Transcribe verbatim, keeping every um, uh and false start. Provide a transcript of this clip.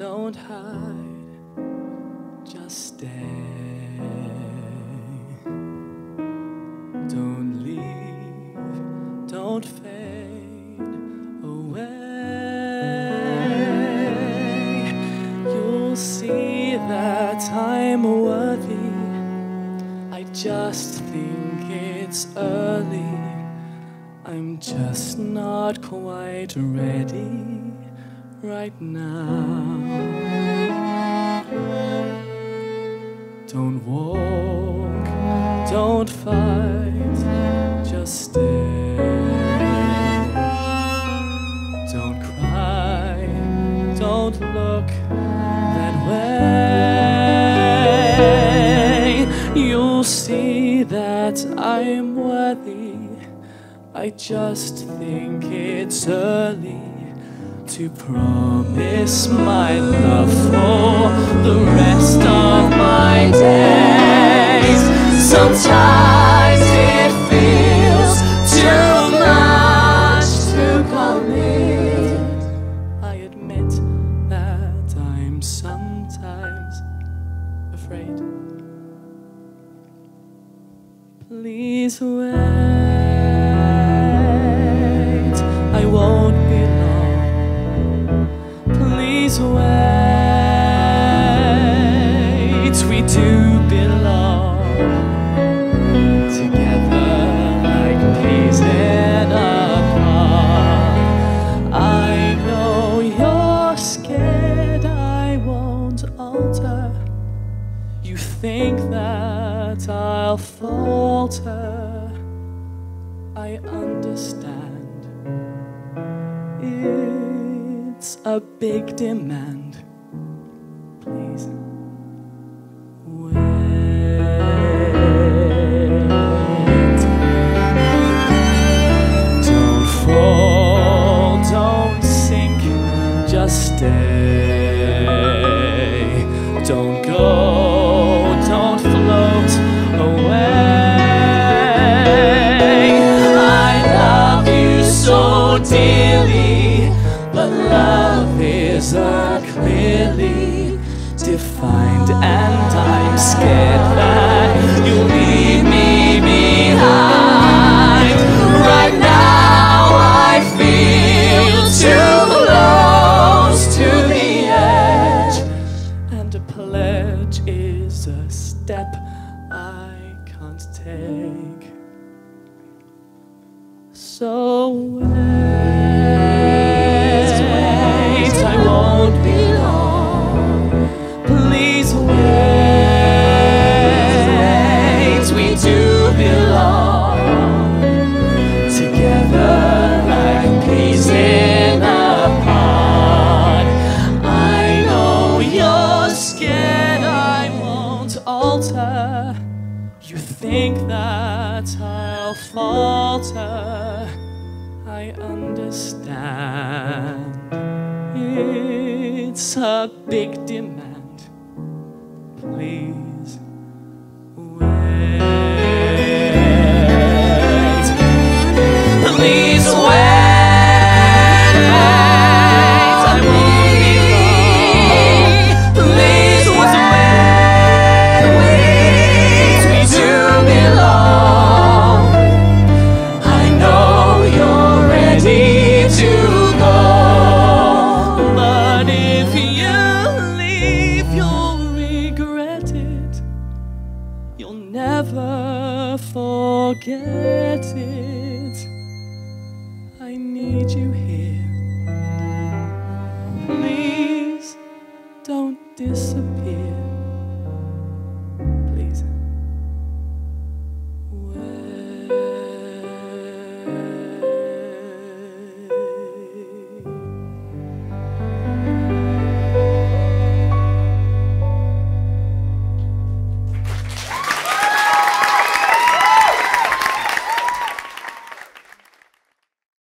don't hide, just stay. Don't leave, don't fade away. You'll see that I'm worthy. I just think it's early. I'm just not quite ready right now. Don't walk, don't fight, just stay. Don't cry, don't look that way. You'll see that I'm worthy. I just think it's early to promise my love for the rest of my days. Sometimes it feels too much to commit. I admit that I'm sometimes afraid. Please wait, I won't be long. Please wait, we do belong together like peas in a pod. I know you're scared I won't alter. You think that I'll falter. I understand. It's a big demand. Please wait. Don't fall, don't sink, just stay. Don't go, don't float away. I love you so dearly, but love isn't clearly defined, and I'm scared that you'll leave me behind. Right now I feel too close to the edge, and a pledge is a step I can't take. So wait, wait, I won't be long. Please wait, we do belong together like peas in a pod. I know you're scared I won't alter. You think that I'll falter. I understand. It's a big demand. Please wait. Please wait. I won't be long. Please wait. We do belong. I know you're ready to go, but if you leave, you'll regret it. You'll never forget it. I need you here. Please don't disappear.